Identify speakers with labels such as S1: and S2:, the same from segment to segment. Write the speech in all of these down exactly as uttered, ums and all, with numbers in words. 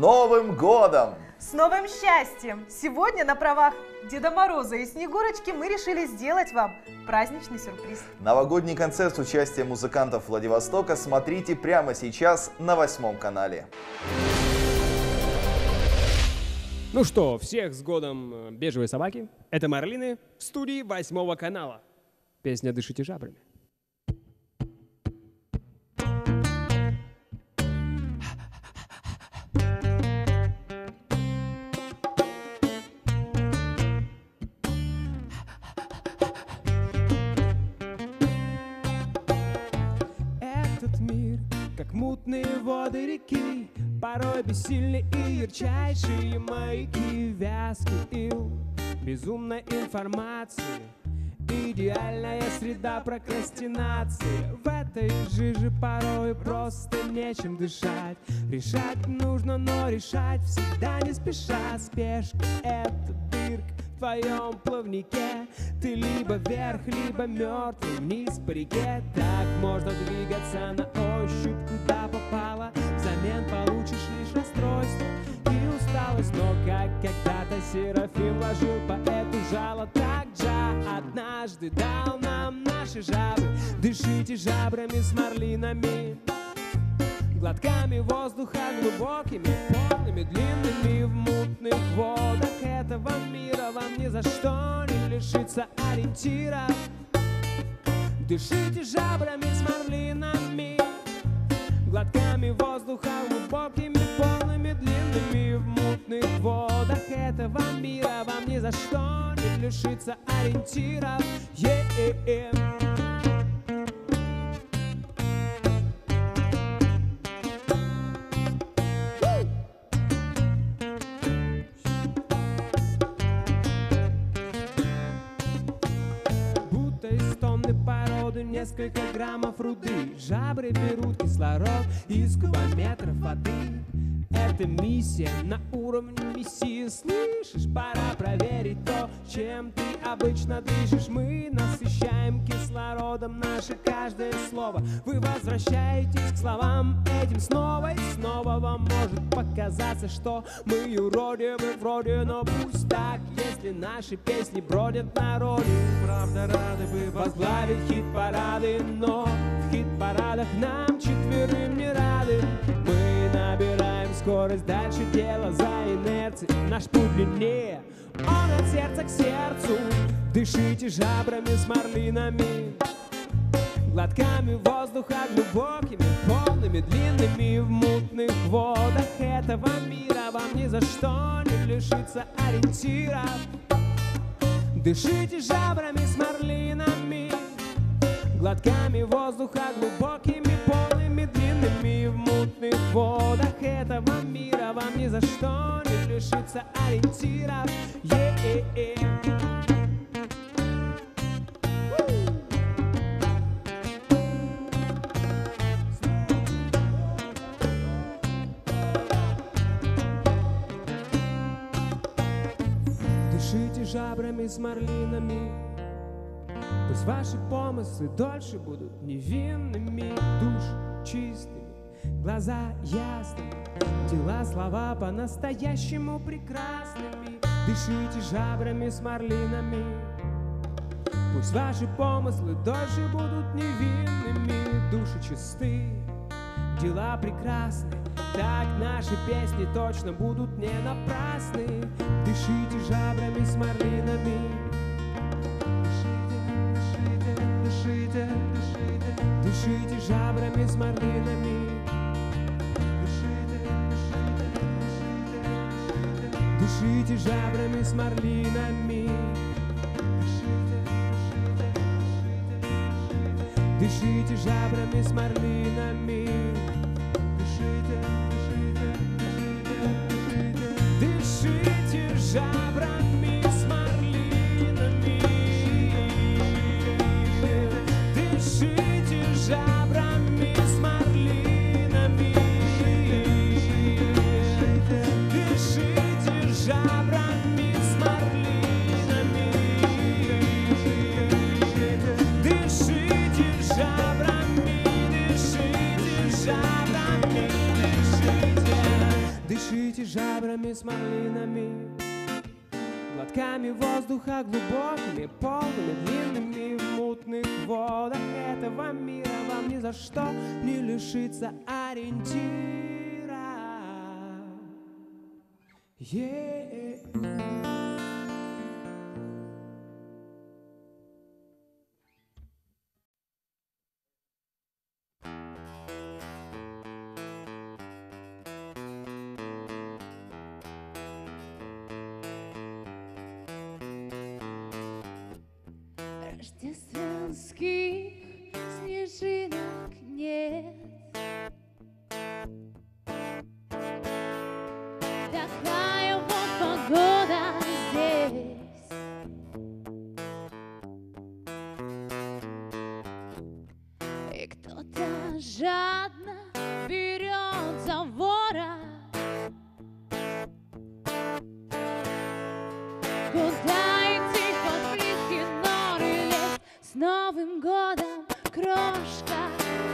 S1: Новым годом!
S2: С новым счастьем! Сегодня на правах Деда Мороза и Снегурочки мы решили сделать вам праздничный сюрприз.
S1: Новогодний концерт с участием музыкантов Владивостока смотрите прямо сейчас на восьмом канале.
S3: Ну что, всех с годом бежевой собаки. Это Марлины в студии восьмого канала. Песня «Дышите жабрами».
S4: Этот мир, как мутные воды реки, порой бессильны и ярчайшие маяки. Вязкий ил безумной информации, идеальная среда прокрастинации. В этой жиже порой просто нечем дышать. Решать нужно, но решать всегда не спеша. Спешка — это дырка в твоем плавнике. Ты либо вверх, либо мертвый вниз по реке. Так можно двигаться на ощупь, куда попало. Взамен получишь лишь расстройство и усталость. Но как когда-то Серафим вложил поэту жало, так Джа однажды дал нам наши жабры. Дышите жабрами с марлинами, глотками воздуха глубокими, полными, длинными в мутных водах этого мира. Вам ни за что не лишиться ориентира. Дышите жабрами с марлинами, глотками воздуха глубокими, полными, длинными в мутных водах этого мира. Вам ни за что не лишиться ориентира. Yeah. Будто из тонны породы несколько граммов руды жабры берут кислород из кубометров воды. Это миссия на уровне миссии. Слышишь, пора проверить то, чем ты обычно дышишь. Мы насыщаем кислородом наше каждое слово. Вы возвращаетесь к словам этим снова и снова. Вам может показаться, что мы юродим и вроде, но пусть так. Если наши песни бродят в народе, правда рады бы возглавить хит-парады. Но в хит-парадах нам четверым не рады. Мы набираем скорость, дальше дело за инерцией. Наш путь длиннее, он от сердца к сердцу. Дышите жабрами с марлинами, глотками воздуха глубокими, полными, длинными в мутных водах этого мира. Вам ни за что не лишиться ориентира. Дышите жабрами с марлинами, глотками воздуха глубокими, полными, длинными в мутных водах этого мира. Вам ни за что не лишиться ориентира. Yeah. Дышите жабрами с марлинами, пусть ваши помыслы дольше будут невинными. Души чистыми, глаза ясными, дела, слова по-настоящему прекрасными. Дышите жабрами с марлинами, пусть ваши помыслы дольше будут невинными. Души чисты, дела прекрасны, так наши песни точно будут не напрасны. Дышите жабрами с марлинами, дышите, дышите, дышите жабрами с марлинами, дышите жабрами с марлинами, дышите жабрами с марлинами, дышите жабрами с марлинами, дышите жабрами с марлинами, дышите жабрами с марлинами, дышите жабрами, дышите жабрами, дышите. Дышите ребрами с марлинами, глотками воздуха глубокими, полными, длинными в мутных водах этого мира. Вам ни за что не лишиться ориентира. Yeah.
S5: Рождественских снежинок нет. Такая вот погода здесь. И кто-то жадно берет за ворот. Куда идти под близкий норы лес? С Новым годом, крошка!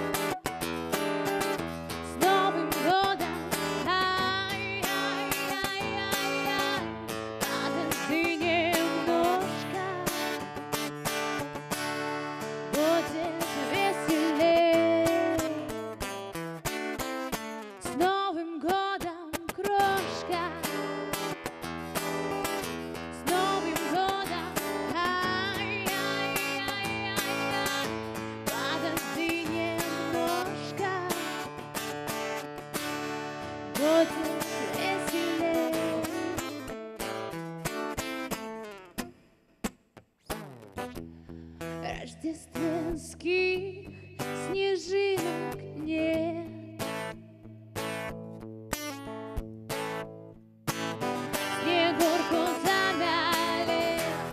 S5: С Новым годом! Ай-яй-яй-яй-яй! Подожди немножко, будет веселей. С Новым годом, крошка! С Новым годом! Ай-яй-яй-яй-яй! Подожди немножко, будет веселей. Рождественских снежинок нет. Снегурку замяли.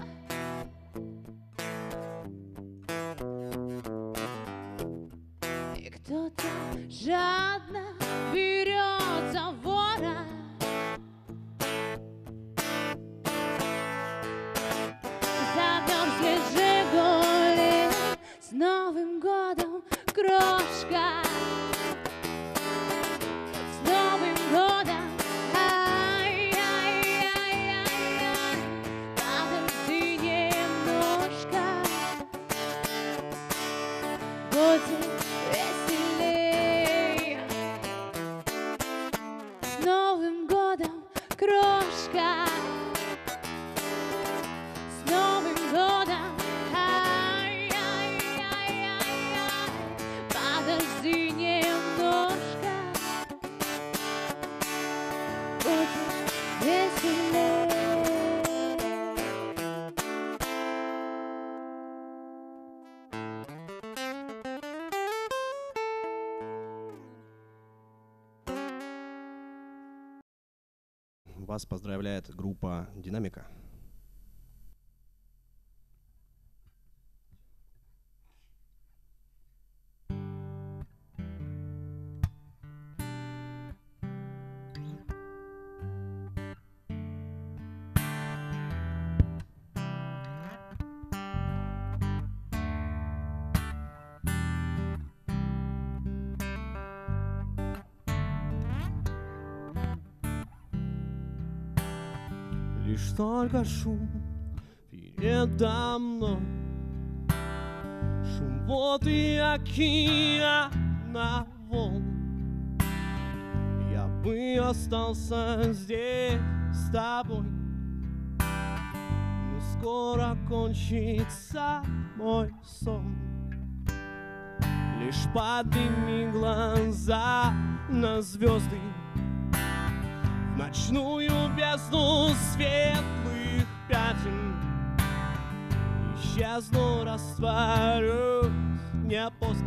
S5: И кто-то жадно берет за ворот. Замерзли «Жигули». С Новым годом, крошка! С Новым годом! Ай-яй-яй-яй-яй! Подожди немножко, будет веселей. С Новым годом, крошка! С Новым годом! Ай-яй-яй-яй-яй! Подожди немножко, будет веселей.
S6: Вас поздравляет группа «Динамика».
S4: Лишь только шум передо мной, шум вод и океана волн. Я бы остался здесь с тобой, но скоро кончится мой сон. Лишь подними глаза на звезды, в ночную бездну светлых пятен. Исчезну, растворюсь, не поздно.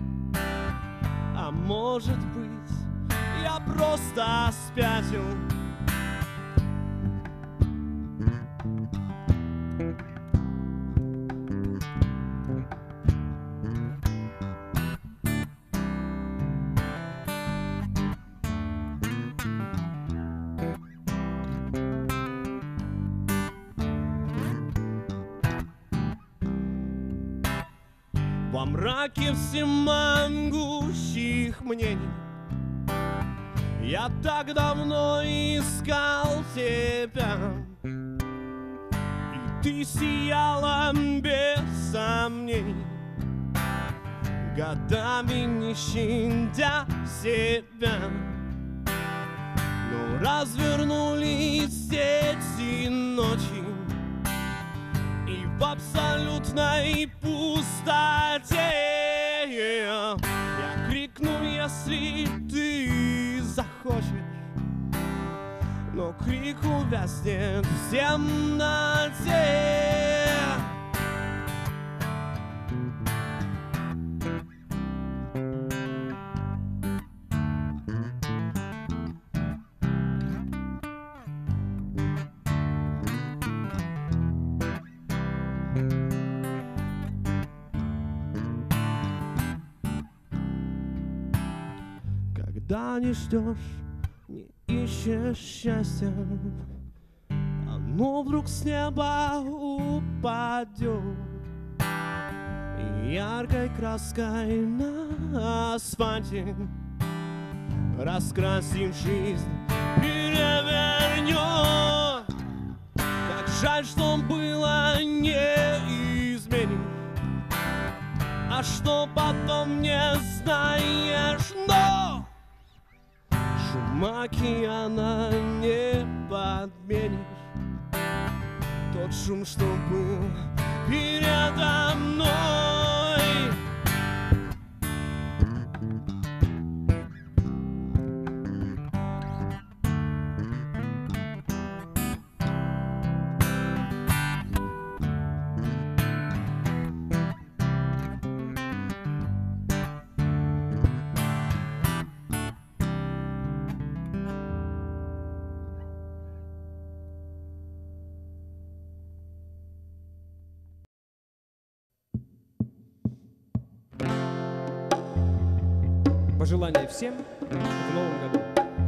S4: А может быть, я просто спятил. Во мраке всемогущих мнений Я так давно искал тебя, и ты сияла без сомнений, годами не щадя себя. Но развернулись эти ночи, и в абсолютной пустоте я крикну, если ты захочешь, но крик увязнет в темноте. Когда не ждешь, не ищешь счастья, оно вдруг с неба упадет и яркой краской на асфальте, раскрасив жизнь, перевернет. Как жаль, что было не изменить, а что потом не знаешь, но шум океана не подменишь. Тот шум, что был передо мной.
S3: Пожелания всем в новом году.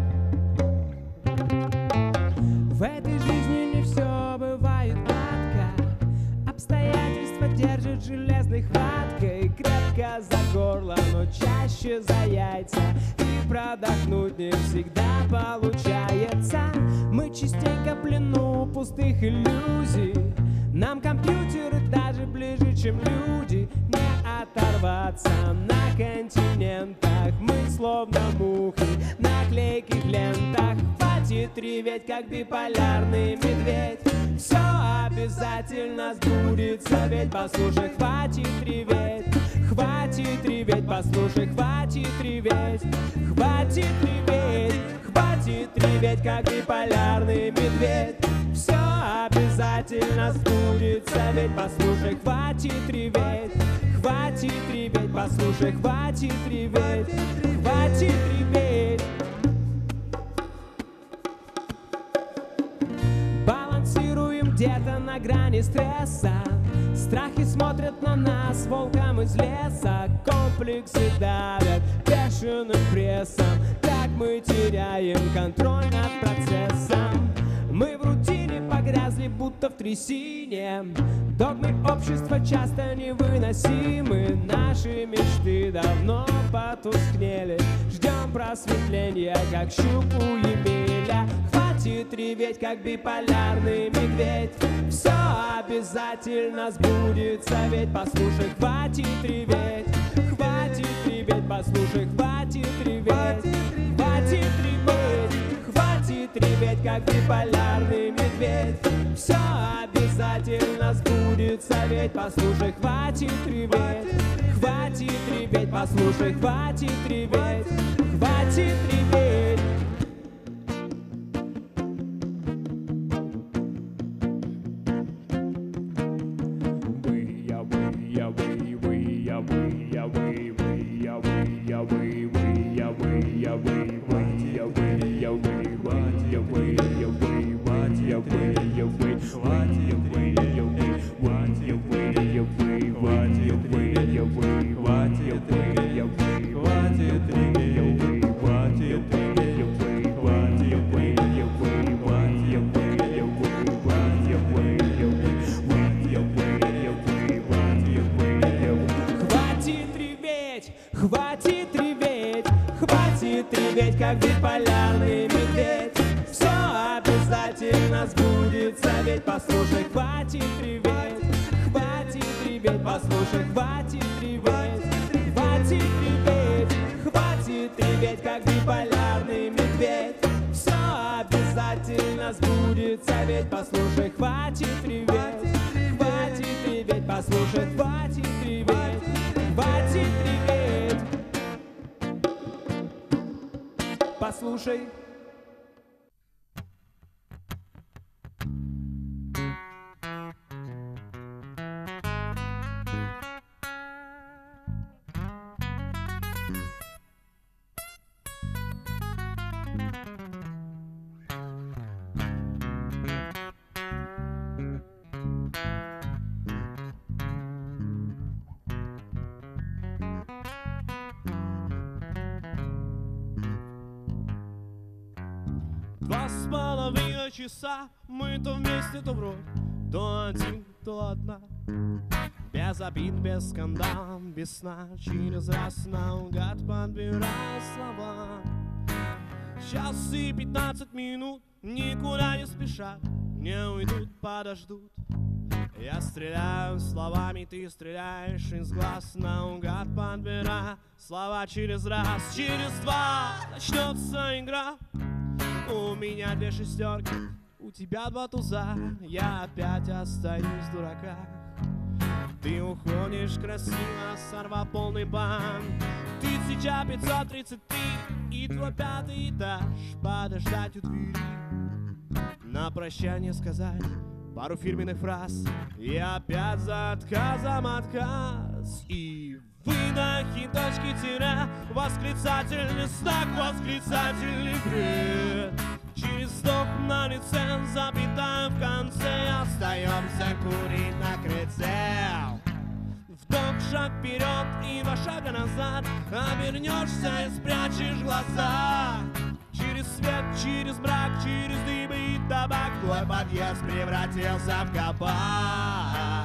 S4: В этой жизни не все бывает гладко, обстоятельства держат железной хваткой, крепко за горло, но чаще за яйца, и продохнуть не всегда получается. Мы частенько в плену пустых иллюзий, нам компьютеры даже ближе, чем люди. Не оторваться на континентах, мы словно мухи, наклейки в лентах. Хватит реветь, как биполярный медведь, все обязательно сбудется, ведь послушай, хватит реветь, хватит реветь, послушай, хватит реветь, хватит реветь, хватит реветь, как биполярный медведь. Все обязательно сбудется, ведь послушай, хватит реветь, хватит реветь, послушай, хватит реветь, хватит реветь. Балансируем где-то на грани стресса, страхи смотрят на нас волком из леса, комплексы давят бешеным прессом, так мы теряем контроль над процессом. Мы в рутине погрязли, будто в трясине, догмы общества часто невыносимы, наши мечты давно потускнели, ждем просветления, как щуку Емеля. Хватит реветь, как биполярный медведь, все обязательно сбудется, ведь послушай, хватит реветь, хватит реветь, послушай, хватит реветь, хватит реветь, хватит реветь, как биполярный медведь, все обязательно сбудется, ведь послушай, хватит реветь, хватит реветь, послушай, хватит реветь, хватит реветь. как биполярный медведь. Все обязательно сбудется, ведь послушай, хватит реветь, хватит реветь, послушай, хватит реветь, хватит реветь, хватит реветь, как биполярный медведь. Все обязательно сбудется, ведь послушай, хватит реветь, хватит реветь, послушай, хватит реветь, хватит реветь, послушай.
S7: Два с половиной часа мы то вместе, то вровь, то один, то одна. Без обид, без скандалов, без сна, через раз наугад подбирая слова. Час и пятнадцать минут никуда не спешат, не уйдут, подождут. Я стреляю словами, ты стреляешь из глаз, наугад подбирая слова через раз. Через два начнется игра. У меня две шестерки, у тебя два туза. Я опять остаюсь в дураках. Ты уходишь красиво, сорвав полный банк. Тысяча пятьсот тридцать три и твой пятый этаж. Подождать у двери, на прощание сказать пару фирменных фраз. И опять за отказом отказ. И выдохи, точки тире, восклицательный знак, восклицательный бред. Через вздох на лице, запятая в конце, остаемся курить на крыльце. Вдох, шаг вперед и два шага назад, обернешься и спрячешь глаза. Через свет, через мрак, через дым и табак твой подъезд превратился в кабак.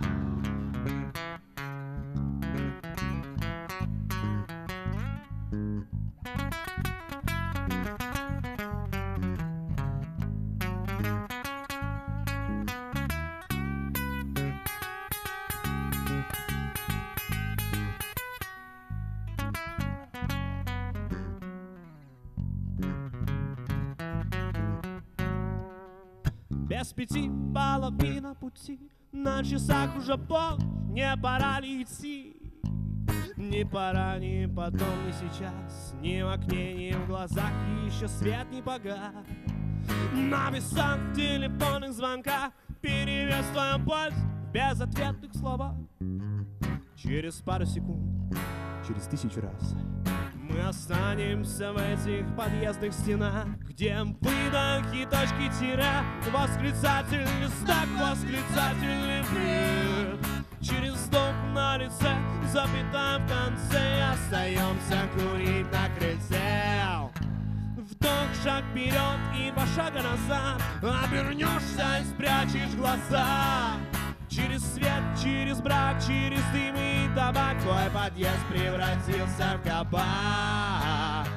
S7: Без пяти половина пути, на часах уже пол, не пора ли идти? Не пора, ни потом, ни сейчас, ни в окне, ни в глазах, еще свет не погас. На весах телефонных звонках перевес твоя польза в безответных словах. Через пару секунд, через тысячу раз мы останемся в этих подъездных стенах, где выдохи, точки тире, восклицательный знак, восклицательный бред. Через вздох на лице, запятая в конце, остаемся курить на крыльце. Вдох, шаг вперед и два шага назад, обернешься и спрячешь глаза. Через свет, через брак, через дым и табак твой подъезд превратился в кабак.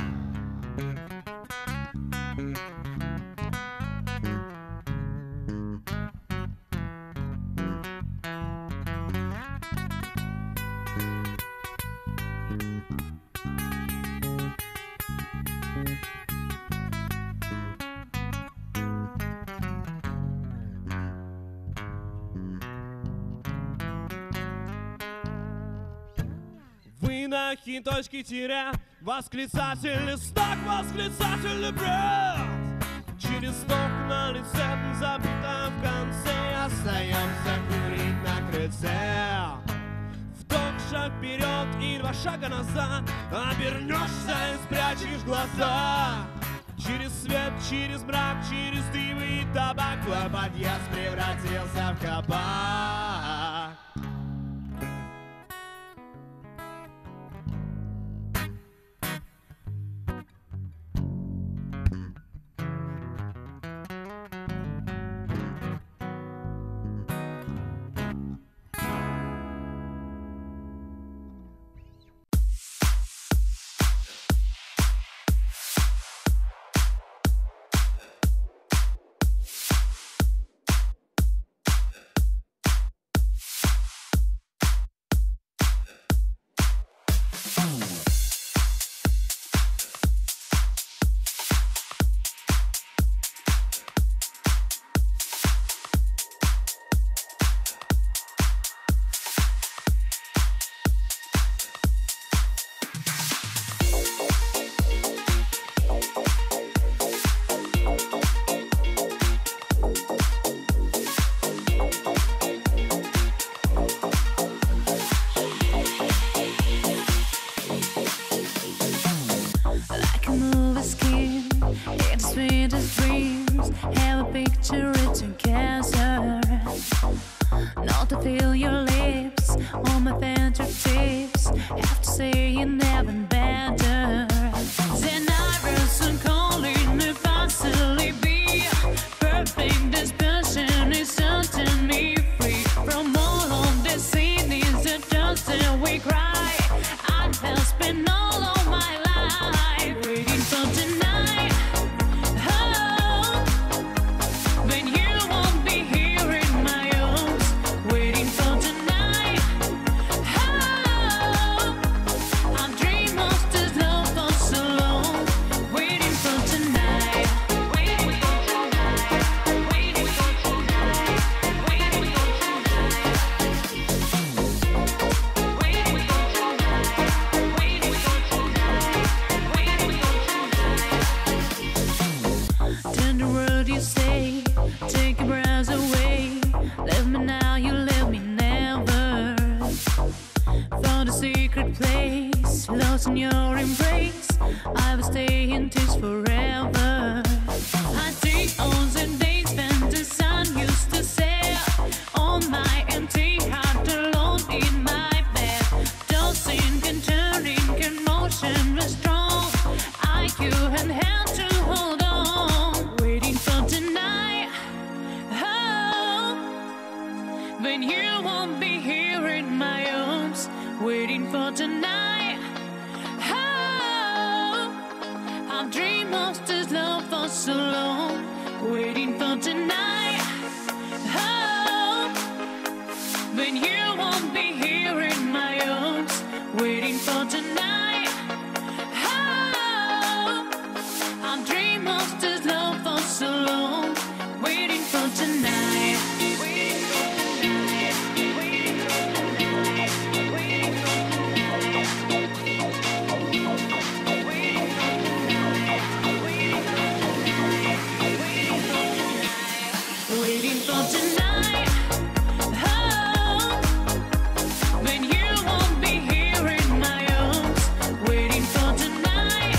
S7: Выдохи, точки тире, восклицательный знак, восклицательный бред. Через вздох на лице, запятая в конце, остаемся курить на крыльце. Вдох, шаг вперед и два шага назад, обернешься и спрячешь глаза. Через свет, через мрак, через дым и табак твой подъезд превратился в кабак.
S5: to feel your lips on my fingertips. Have to say you never better. Then I will soon calling me possibly be perfect. This passion is setting me free from all of the scenes that just we cry. I have spent all of my life waiting for tonight. Oh, when you won't be here in my arms, waiting for tonight. Oh, I've dreamed of this love for so long, waiting for tonight. Waiting for tonight. Waiting for tonight. Waiting for tonight. Waiting for tonight. Waiting for tonight. Waiting for tonight. Tender word you say, take your breath away. Leave me now, you leave me never. Found a secret place, lost in your embrace. I will stay in this forever. I think all the days when the sun used to set on my empty heart alone in my bed. Tossing and turning, emotion was strong. I couldn't have to hold on, waiting for tonight. Oh, when you won't be here in my arms, waiting for tonight. Oh, I've dreamed of this love for so long, waiting for tonight. Oh, when you won't be here in my arms, waiting for tonight. Oh, I've dreamed of this love for so long, waiting for tonight. Waiting for tonight. Waiting for tonight. Waiting for tonight. Waiting for tonight. Waiting for tonight. Waiting for tonight. Oh, when you won't be here in my arms, waiting for tonight.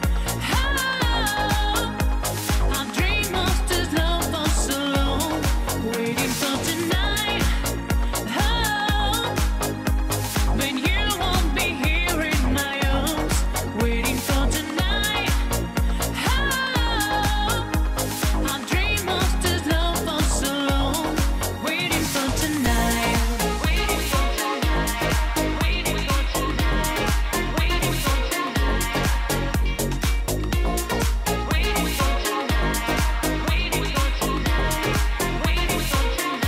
S5: Oh, I've dreamed of this love for so long, waiting for tonight. Oh, when you won't be here in my arms, waiting for tonight. Oh, I've dreamed of this love for so long, waiting for tonight. Waiting for tonight. Waiting for tonight. Waiting for tonight. Waiting for tonight. Waiting for tonight. Waiting for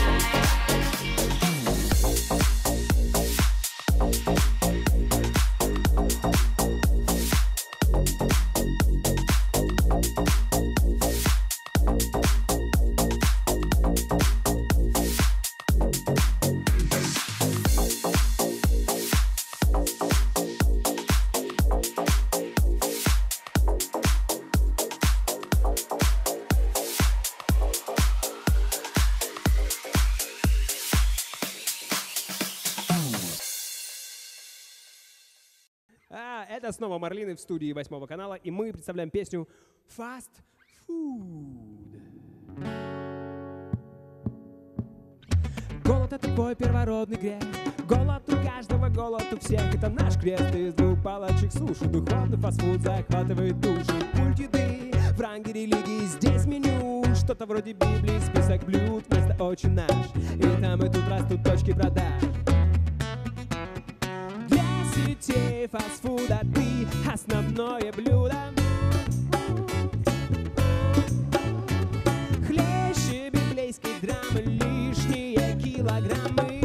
S3: А, это снова Марлины в студии восьмого канала, и мы представляем песню Fast Food. Голод — это твой первородный грех. Голод у каждого, голод у всех. Это наш крест из двух палочек суши. Духовный фастфуд захватывает души. Культ еды в ранге религии. Здесь меню что-то вроде Библии. Список блюд вместо «Отче наш». И там и тут растут точки продаж. Для сетей фастфуда ты основное блюдо. Хлеще библейской драмы, лишние килограммы.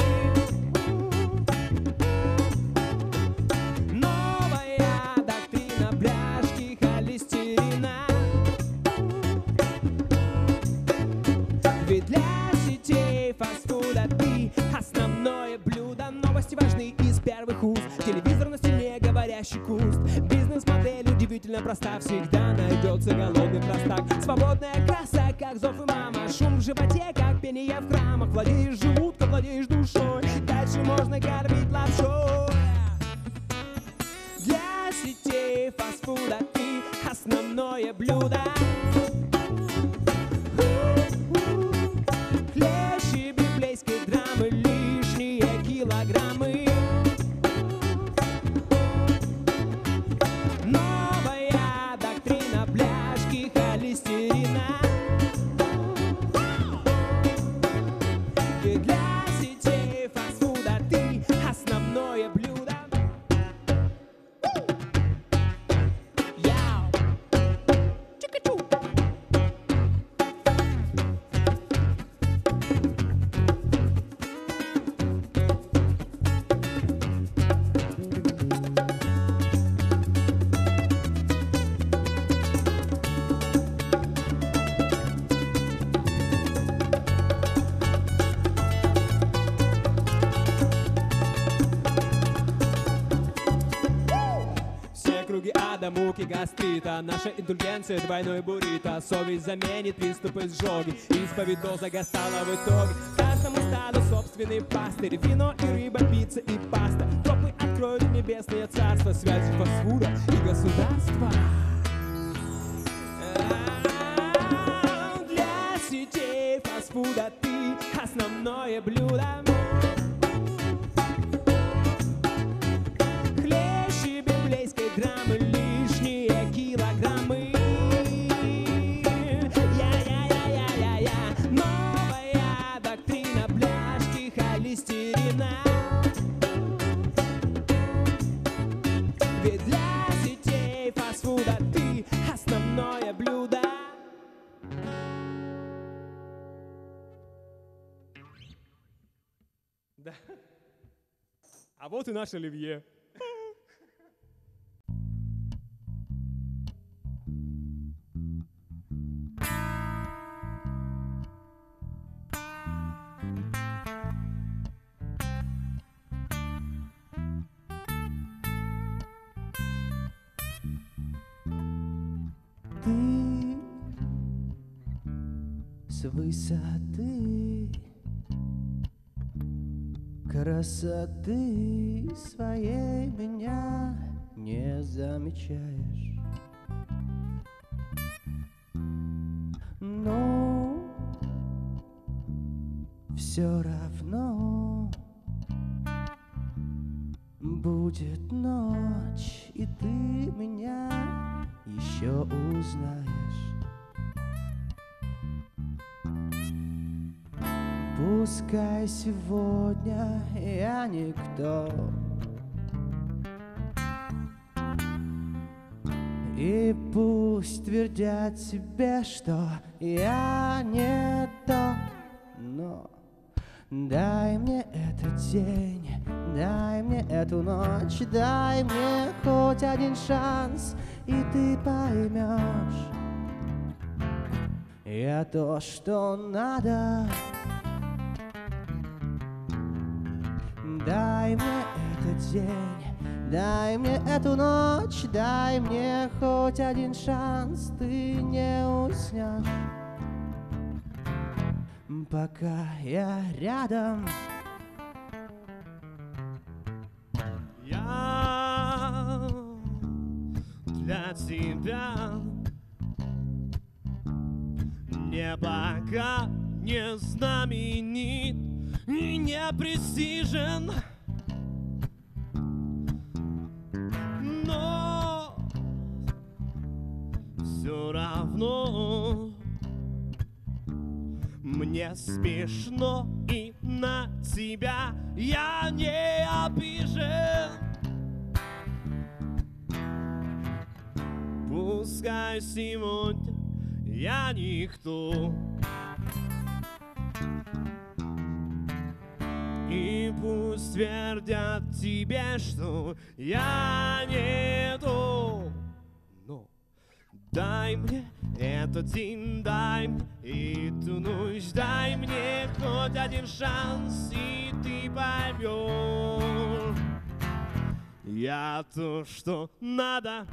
S3: Новая доктрина бляшки холестерина. Ведь для сетей фастфуда ты основное блюдо. Новости важны из первых уст. Телевизор на стене, говорящий куст. Бизнес-модель удивительно проста. Всегда найдется голодный простак. Свободная краса, как зов и мама. Шум в животе, как пение в храмах. Владеешь желудком, владеешь душой. Дальше можно кормить лапшой. Для сетей фастфуда ты основное блюдо. Хлеще библейской драмы лишь. килограммы. Новая доктрина бляшки холестерина. Ведь для сетей фастфуда ты основное блюдо. Яу! Чика-чу! Все круги ада, муки гастрита. Наша индульгенция двойной буррито. Совесть заменит приступы сжоги. Исповедь доза гастала в итоге. Каждому стаду собственный пастырь. Вино и рыба, пицца и паста. Тропы откроют небесное царство. Связи фастфуда и государства. Для сетей фастфуда ты основное блюдо. Хлеще библейской драмы лишние килограммы. Я-я-я-я-я-я. Новая доктрина бляшки холестерина. Ведь для сетей фастфуда ты основное блюдо. Да. А вот и наш оливье.
S4: Ты с высоты красоты своей меня не замечаешь. Но все равно будет ночь, и ты меня еще узнаешь. Пускай сегодня я никто, и пусть твердят себе, что я не то, но дай мне этот день, дай мне эту ночь, дай мне хоть один шанс, и ты поймешь, я то, что надо. Дай мне этот день, дай мне эту ночь, дай мне хоть один шанс, ты не уснешь, пока я рядом.
S7: Я для тебя не бога, не знаменит и не престижен, но все равно мне смешно, и на тебя я не обижен. Пускай сегодня я никто, и пусть твердят тебе, что я не то, но дай мне этот день, дай мне эту ночь, дай мне хоть один шанс, и ты поймешь, я то, что надо.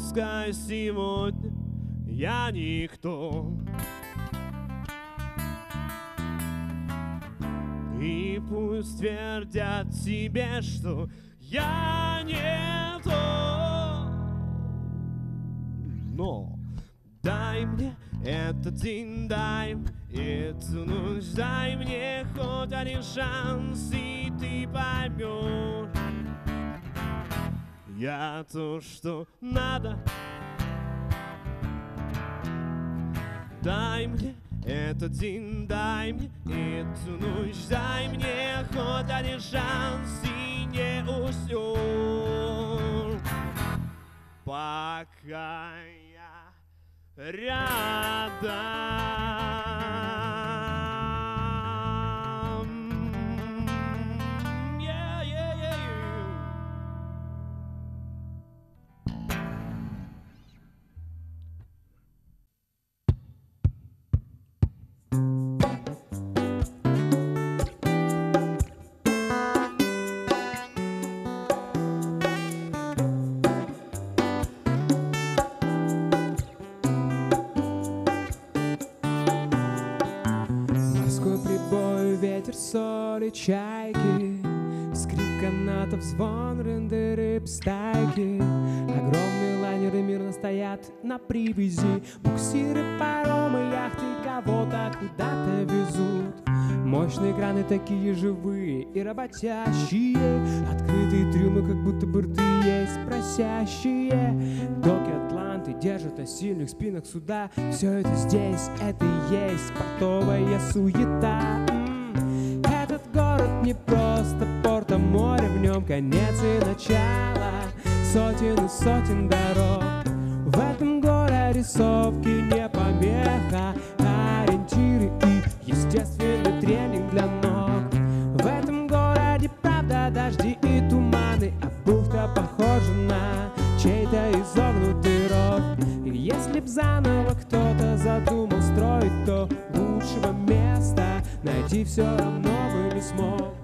S7: пускай сегодня я никто. И пусть твердят тебе, что я не то. Но дай мне этот день, дай мне эту ночь, дай мне хоть один шанс, и ты поймешь. Я то, что надо. Дай мне этот день, дай мне эту ночь, дай мне хоть один шанс, и не уснешь, пока я рядом. Yeah, yeah, yeah, yeah.
S4: Морской прибой, ветер, соль и чайки, скрип канатов, звон рынды рыб стайки. Огромные лайнеры мирно стоят на привязи, буксиры, паромы, яхты кого-то куда-то везут. Мощные краны такие живые и работящие, открытые трюмы, как будто бы рты есть просящие. Доки Атланты держат на сильных спинах суда. Все это здесь, это и есть портовая суета. М-м. Этот город не просто порт, а море, в нем конец и начало сотен и сотен дорог. В этом городе рисовки не помеха, а ориентиры и естественный тренинг для ног. В этом городе правда дожди и туманы, а бухта похожа на чей-то изогнутый рог. И если б заново кто-то задумал строить, то лучшего места найти все равно бы не смог.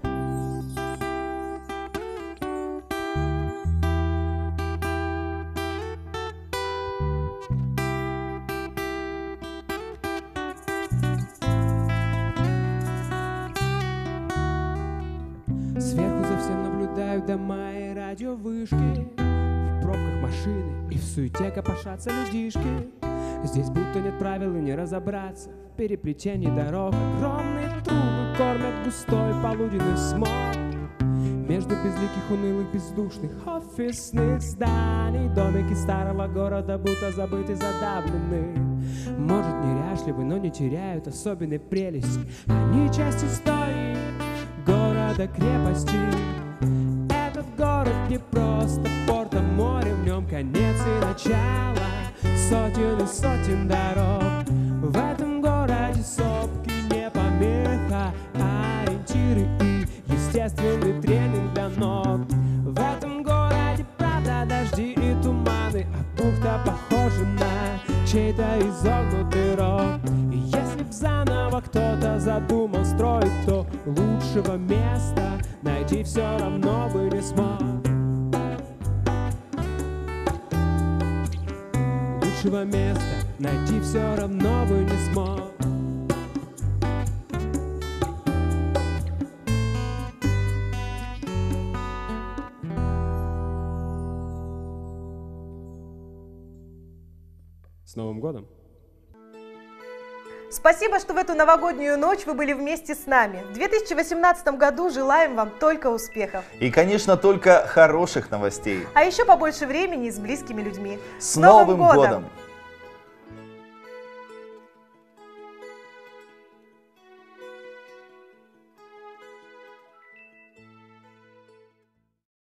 S4: Сверху за всем наблюдают дома и радиовышки, в пробках машины и в суете копошатся людишки. Здесь будто нет правил и не разобраться в переплетении дорог. Огромные трубы кормят густой полуденный смог. Между безликих, унылых, бездушных офисных зданий домики старого города будто забыты, задавлены. Может, неряшливы, но не теряют особенной прелести. Они часть истории города-крепости. Этот город не просто порт, а море, в нем конец и начало сотен и сотен дорог. В этом городе сопки не помеха, а ориентиры и естественный тренинг для ног. В этом городе правда дожди и туманы, а бухта похожа на чей-то изогнутый рог. И если б заново кто-то задумал строить, то лучшего места найти все равно бы не смог. Лучшего места найти все равно бы не смог. С Новым годом!
S2: Спасибо, что в эту новогоднюю ночь вы были вместе с нами. В две тысячи восемнадцатом году желаем вам только успехов.
S1: И, конечно, только хороших новостей.
S2: А еще побольше времени с близкими людьми.
S1: С Новым годом!